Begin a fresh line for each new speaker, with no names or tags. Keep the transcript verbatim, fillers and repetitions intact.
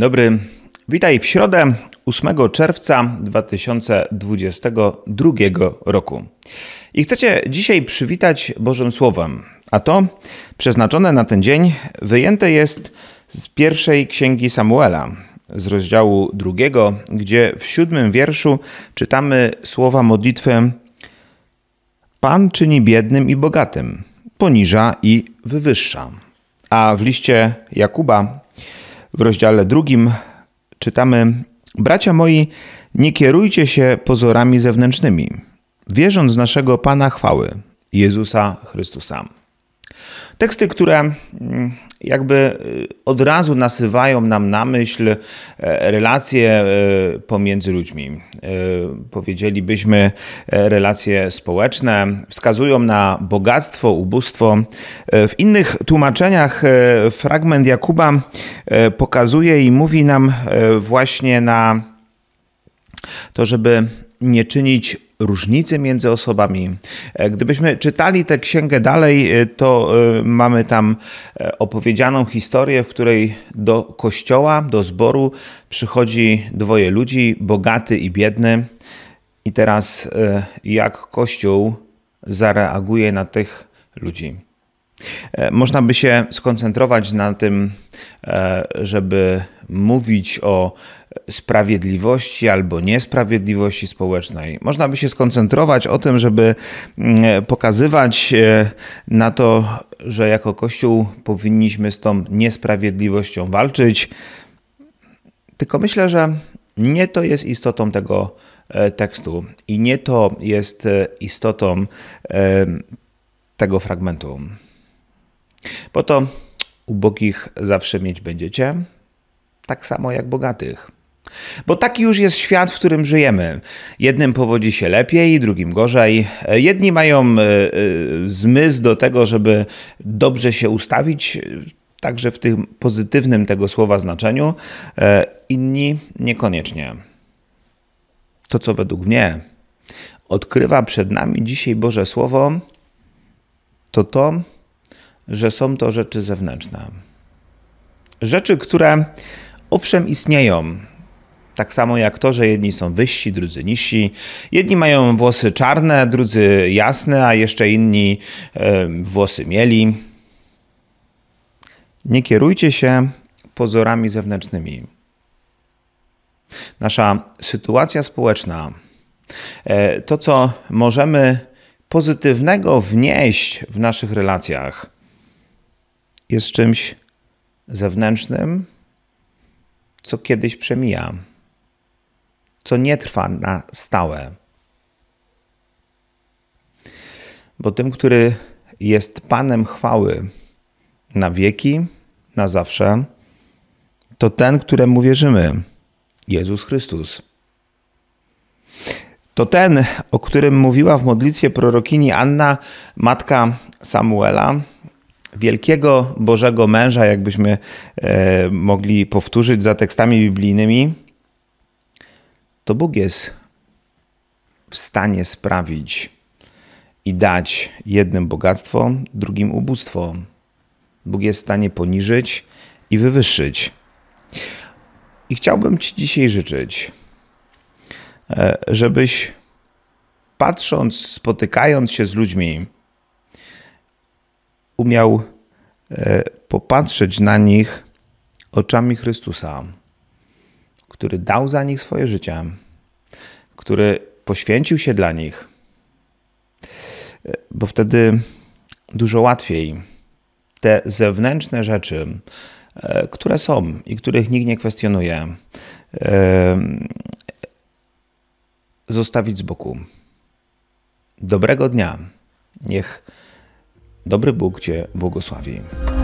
dobry. Witaj w środę ósmego czerwca dwa tysiące dwudziestego drugiego roku. I chcę Cię dzisiaj przywitać Bożym Słowem, a to przeznaczone na ten dzień wyjęte jest z pierwszej księgi Samuela, z rozdziału drugiego, gdzie w siódmym wierszu czytamy słowa modlitwy: Pan czyni biednym i bogatym, poniża i wywyższa. A w liście Jakuba w rozdziale drugim czytamy: Bracia moi, nie kierujcie się pozorami zewnętrznymi, wierząc w naszego Pana chwały, Jezusa Chrystusa. Teksty, które jakby od razu nasuwają nam na myśl relacje pomiędzy ludźmi. Powiedzielibyśmy relacje społeczne, wskazują na bogactwo, ubóstwo. W innych tłumaczeniach fragment Jakuba pokazuje i mówi nam właśnie na to, żeby nie czynić różnicy między osobami. Gdybyśmy czytali tę księgę dalej, to mamy tam opowiedzianą historię, w której do kościoła, do zboru przychodzi dwoje ludzi, bogaty i biedny. I teraz jak Kościół zareaguje na tych ludzi? Można by się skoncentrować na tym, żeby mówić o sprawiedliwości albo niesprawiedliwości społecznej. Można by się skoncentrować o tym, żeby pokazywać na to, że jako Kościół powinniśmy z tą niesprawiedliwością walczyć. Tylko myślę, że nie to jest istotą tego tekstu i nie to jest istotą tego fragmentu. Bo to ubogich zawsze mieć będziecie, tak samo jak bogatych. Bo taki już jest świat, w którym żyjemy. Jednym powodzi się lepiej, drugim gorzej. Jedni mają zmysł do tego, żeby dobrze się ustawić, także w tym pozytywnym tego słowa znaczeniu, inni niekoniecznie. To, co według mnie odkrywa przed nami dzisiaj Boże Słowo, to to, że są to rzeczy zewnętrzne. Rzeczy, które owszem istnieją. Tak samo jak to, że jedni są wyżsi, drudzy niżsi. Jedni mają włosy czarne, drudzy jasne, a jeszcze inni e, włosy mieli. Nie kierujcie się pozorami zewnętrznymi. Nasza sytuacja społeczna, e, to co możemy pozytywnego wnieść w naszych relacjach, jest czymś zewnętrznym, co kiedyś przemija, co nie trwa na stałe. Bo tym, który jest Panem chwały na wieki, na zawsze, to ten, któremu wierzymy, Jezus Chrystus. To ten, o którym mówiła w modlitwie prorokini Anna, matka Samuela, wielkiego Bożego męża, jakbyśmy e, mogli powtórzyć za tekstami biblijnymi. To Bóg jest w stanie sprawić i dać jednym bogactwo, drugim ubóstwo. Bóg jest w stanie poniżyć i wywyższyć. I chciałbym Ci dzisiaj życzyć, e, żebyś patrząc, spotykając się z ludźmi, umiał popatrzeć na nich oczami Chrystusa, który dał za nich swoje życie, który poświęcił się dla nich, bo wtedy dużo łatwiej te zewnętrzne rzeczy, które są i których nikt nie kwestionuje, zostawić z boku. Dobrego dnia. Niech dobry Bóg Cię błogosławi.